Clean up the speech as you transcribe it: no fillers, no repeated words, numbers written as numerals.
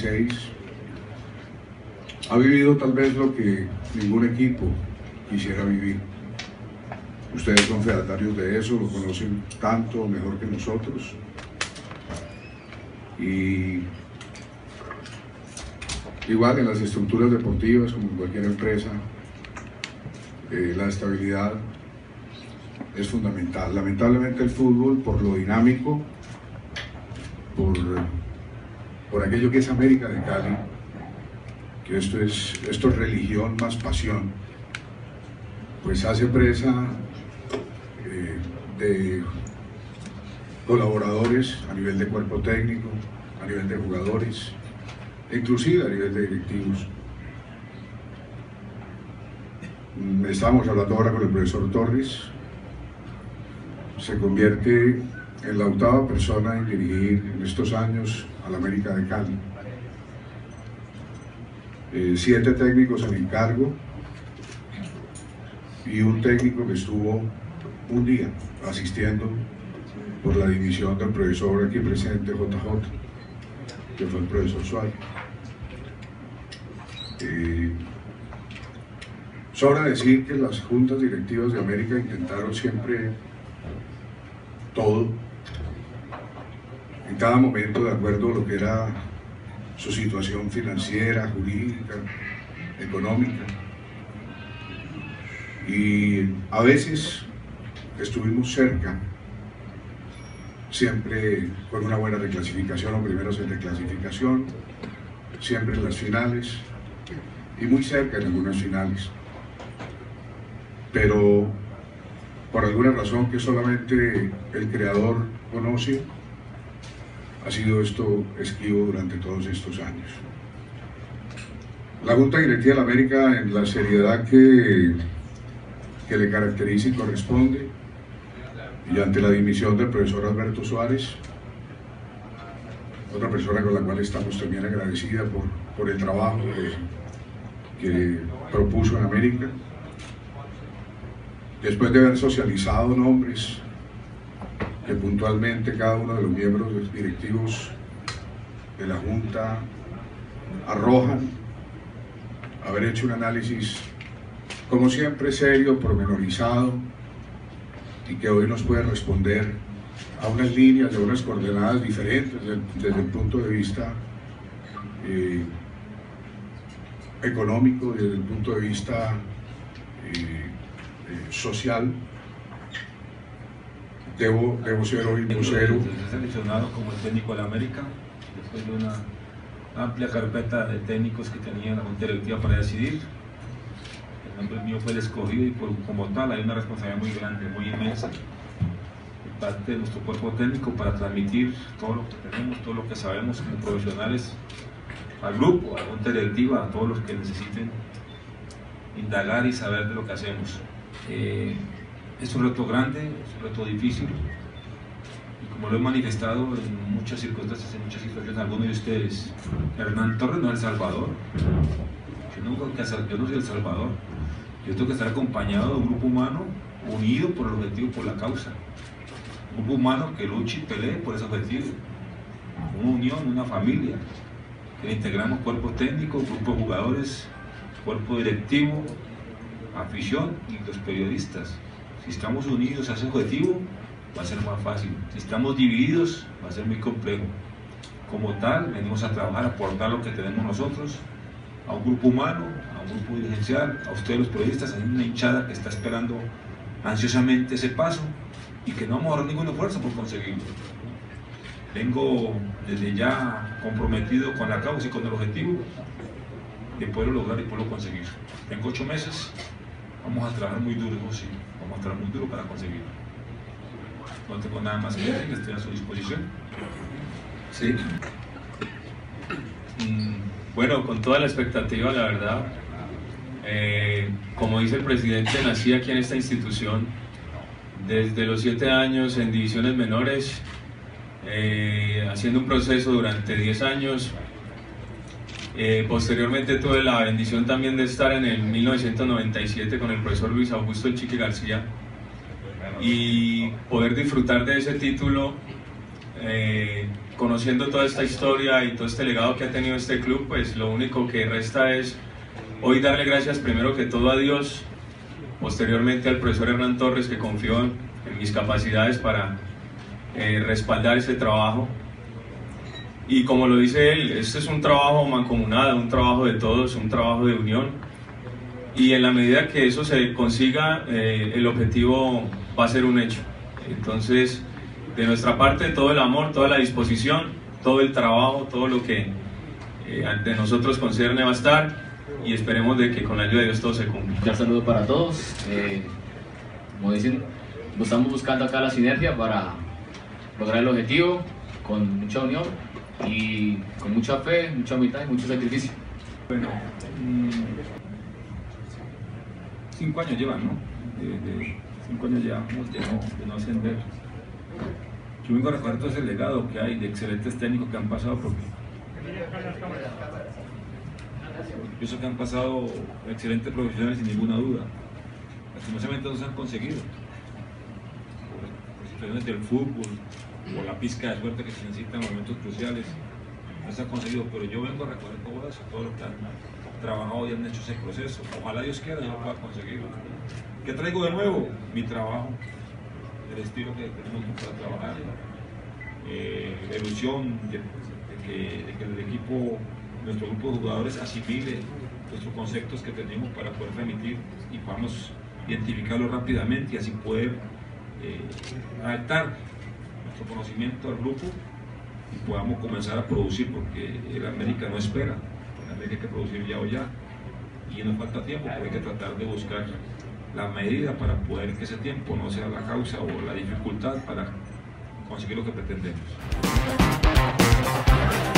16 ha vivido tal vez lo que ningún equipo quisiera vivir. Ustedes son fedatarios de eso, lo conocen tanto o mejor que nosotros. Y igual en las estructuras deportivas, como en cualquier empresa, la estabilidad es fundamental. Lamentablemente el fútbol, por lo dinámico, por aquello que es América de Cali, que esto es religión más pasión, pues hace presa de colaboradores a nivel de cuerpo técnico, a nivel de jugadores, inclusive a nivel de directivos. Estamos hablando ahora con el profesor Torres. Se convierte en la 8ª persona en dirigir en estos años al América de Cali. 7 técnicos en encargo y un técnico que estuvo un día asistiendo por la división del profesor aquí presente, JJ, que fue el profesor Suárez. Sobra decir que las juntas directivas de América intentaron siempre todo, en cada momento de acuerdo a lo que era su situación financiera, jurídica, económica. Y a veces estuvimos cerca, siempre con una buena reclasificación o primeros en reclasificación, siempre en las finales y muy cerca en algunas finales. Pero por alguna razón que solamente el creador conoce, ha sido esto esquivo durante todos estos años. La Junta Directiva de la América, en la seriedad que le caracteriza y corresponde, y ante la dimisión del profesor Alberto Suárez, otra persona con la cual estamos también agradecida por el trabajo que propuso en América, después de haber socializado nombres que puntualmente cada uno de los miembros directivos de la Junta arrojan, haber hecho un análisis como siempre serio, pormenorizado, y que hoy nos puede responder a unas líneas, a unas coordenadas diferentes desde el punto de vista económico, desde el punto de vista social. Debo ser hoy vocero. Seleccionado como el técnico de la América, después de una amplia carpeta de técnicos que tenía la Junta Directiva para decidir. El nombre mío fue el escogido y como tal hay una responsabilidad muy grande, muy inmensa de parte de nuestro cuerpo técnico para transmitir todo lo que tenemos, todo lo que sabemos como profesionales al grupo, a la Junta Directiva, a todos los que necesiten indagar y saber de lo que hacemos. Es un reto grande, es un reto difícil, y como lo he manifestado en muchas circunstancias, en muchas situaciones, algunos de ustedes, Hernán Torres no es El Salvador, yo no soy El Salvador, yo tengo que estar acompañado de un grupo humano unido por el objetivo, por la causa, un grupo humano que luche y pelee por ese objetivo, una unión, una familia, que integramos cuerpo técnico, grupo de jugadores, cuerpo directivo, afición y los periodistas. Si estamos unidos a ese objetivo, va a ser más fácil. Si estamos divididos, va a ser muy complejo. Como tal, venimos a trabajar, a aportar lo que tenemos nosotros, a un grupo humano, a un grupo dirigencial, a ustedes los periodistas, a una hinchada que está esperando ansiosamente ese paso y que no vamos a dar ningún esfuerzo por conseguirlo. Vengo desde ya comprometido con la causa y con el objetivo de poderlo lograr y poderlo conseguir. Tengo 8 meses, vamos a trabajar muy duro, sí, vamos a trabajar muy duro para conseguirlo. No tengo nada más que decir, estoy a su disposición. Sí. Bueno, con toda la expectativa, la verdad, como dice el presidente, nací aquí en esta institución desde los 7 años en divisiones menores, haciendo un proceso durante 10 años. Posteriormente tuve la bendición también de estar en el 1997 con el profesor Luis Augusto El Chiqui García y poder disfrutar de ese título conociendo toda esta historia y todo este legado que ha tenido este club, pues lo único que resta es hoy darle gracias primero que todo a Dios, posteriormente al profesor Hernán Torres, que confió en mis capacidades para respaldar ese trabajo. Y como lo dice él, este es un trabajo mancomunado, un trabajo de todos, un trabajo de unión, y en la medida que eso se consiga, el objetivo va a ser un hecho. Entonces, de nuestra parte, todo el amor, toda la disposición, todo el trabajo, todo lo que ante nosotros concierne va a estar, y esperemos de que con la ayuda de Dios todo se cumpla. Un saludo para todos. Como dicen, estamos buscando acá la sinergia para lograr el objetivo con mucha unión y con mucha fe, mucha humildad y mucho sacrificio. Bueno, 5 años llevan, ¿no? 5 años llevamos de no ascender. Yo vengo a recordar todo ese legado que hay de excelentes técnicos que han pasado, porque yo sé que han pasado excelentes profesionales sin ninguna duda. Lastimosamente no se han conseguido por situaciones del fútbol, por la pizca de suerte que se necesita en momentos cruciales. No se ha conseguido, pero yo vengo a recordar todo eso, todo lo que han trabajado y han hecho ese proceso. Ojalá Dios quiera yo lo pueda conseguir. ¿Qué traigo de nuevo? Mi trabajo, el estilo que tenemos para trabajar, la ilusión de que el equipo, nuestro grupo de jugadores asimile nuestros conceptos que tenemos para poder remitir y podamos identificarlo rápidamente y así poder adaptar nuestro conocimiento al grupo y podamos comenzar a producir, porque el América no espera, el América hay que producir ya o ya, y nos falta tiempo, pero hay que tratar de buscar la medida para poder que ese tiempo no sea la causa o la dificultad para conseguir lo que pretendemos.